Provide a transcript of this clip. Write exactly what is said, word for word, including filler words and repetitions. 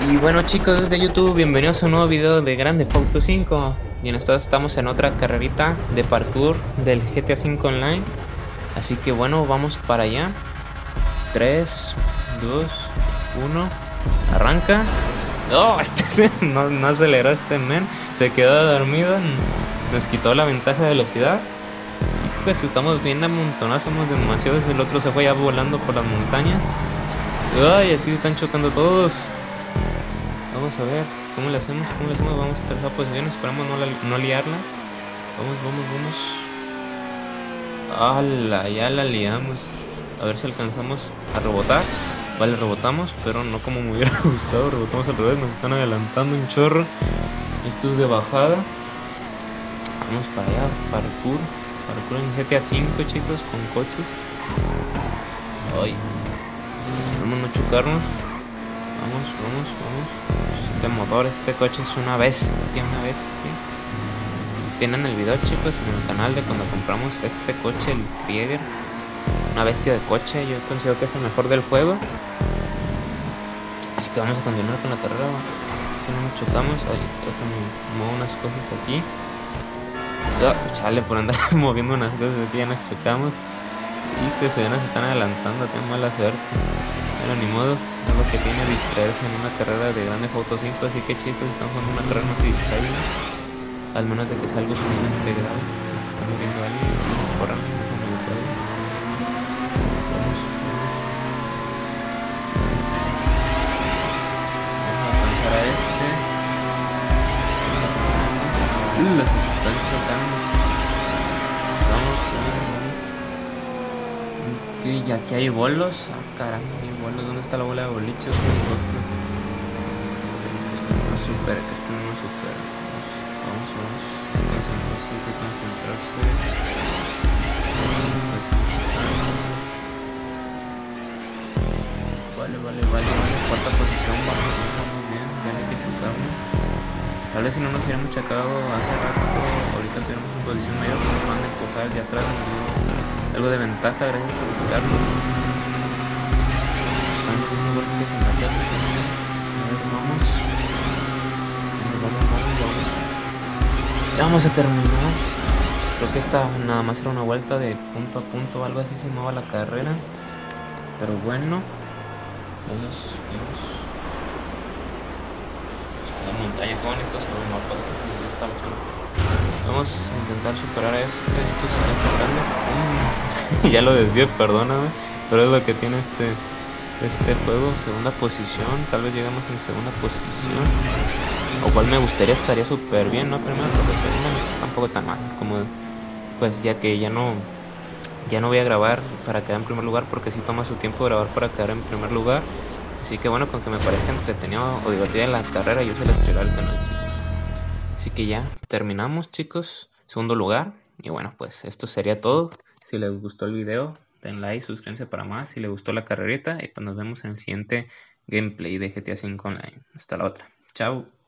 Y bueno, chicos de YouTube, bienvenidos a un nuevo video de Grand Theft Auto cinco. Y en esto estamos en otra carrerita de parkour del G T A cinco Online. Así que bueno, vamos para allá. tres, dos, uno, arranca. Oh, este se- no, no aceleró este men. Se quedó dormido. Nos quitó la ventaja de velocidad. Y pues estamos viendo amontonados, somos demasiados. El otro se fue ya volando por las montañas. Ay, aquí se están chocando todos. Vamos a ver, ¿cómo le hacemos? ¿Cómo le hacemos? Vamos a tercera posición, esperamos no, la, no liarla. Vamos, vamos, vamos. ¡Hala! Ya la liamos. A ver si alcanzamos a rebotar. Vale, rebotamos, pero no como me hubiera gustado. Rebotamos al revés, nos están adelantando un chorro. Esto es de bajada. Vamos para allá, parkour. Parkour en G T A cinco, chicos, con coches. Ay, esperemos no chocarnos. Vamos, vamos, vamos. Este motor, este coche es una bestia, una bestia. Tienen el video, chicos, en el canal de cuando compramos este coche, el Krieger. Una bestia de coche, yo considero que es el mejor del juego. Así que vamos a continuar con la carrera. Que no nos chocamos. Ahí, déjame mover unas cosas aquí. Oh, chale, por andar moviendo unas cosas aquí ya nos chocamos. Y que se nos están adelantando, tengo mala suerte. Pero ni modo, es lo que tiene distraerse en una carrera de Grand Theft Auto cinco. Así que, chicos, si están jugando una carrera, no se distraigan. Al menos de que sea algo sumamente grave. Es que estamos viendo a alguien, corran como lo pueden. Vamos, vamos. Vamos a alcanzar a este. Uh, los están chocando. Vamos, vamos, vamos. Y aquí hay bolos. Ah, caramba, hay bolos. ¿Dónde está la bola de boliches? Que esto no es super, que esto no es super. Vamos, vamos. Concentrarse, hay que concentrarse. Vale, vale, vale, vale. Cuarta posición, vamos bien, vamos bien. Ya no hay que chocarnos. Tal vez si no nos hubiéramos chocado hace rato, ahorita tuviéramos una posición mayor, nos van a empujar de atrás, nos dio algo de ventaja gracias por chocarnos. Están haciendo golpes en la casa. A ver, vamos. Vamos, vamos, vamos. Ya vamos a terminar. Creo que esta nada más era una vuelta de punto a punto o algo así se llamaba la carrera. Pero bueno. Vamos, vamos. Esta montaña, qué bonitos los mapas desde esta altura. Vamos a intentar superar a esto. Esto se está chocando. Mm. Ya lo desvié, perdóname. Pero es lo que tiene este, este juego. Segunda posición. Tal vez lleguemos en segunda posición. O cual me gustaría, estaría súper bien, ¿no? Primero, porque segunda no está tampoco tan mal. Como, pues ya que ya no, ya no voy a grabar para quedar en primer lugar, porque sí toma su tiempo grabar para quedar en primer lugar. Así que bueno, con que me parezca entretenido o divertida la carrera, yo se las traigo al canal, chicos. Así que ya terminamos, chicos. Segundo lugar. Y bueno, pues esto sería todo. Si les gustó el video, den like, suscríbanse para más. Si les gustó la carrerita, y pues nos vemos en el siguiente gameplay de G T A cinco Online. Hasta la otra. Chao.